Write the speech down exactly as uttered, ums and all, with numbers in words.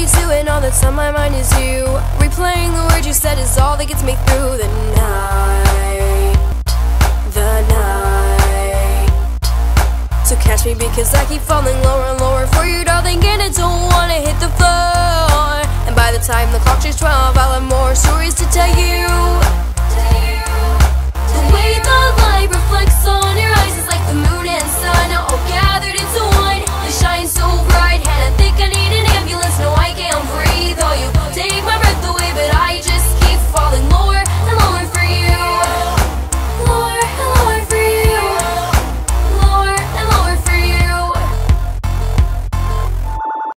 thirty-two and all that's on my mind is you. Replaying the words you said is all that gets me through the night, the night. So catch me because I keep falling lower and lower for you, darling, and I don't wanna hit the floor. And by the time the clock strikes twelve, I'll have more stories to tell you.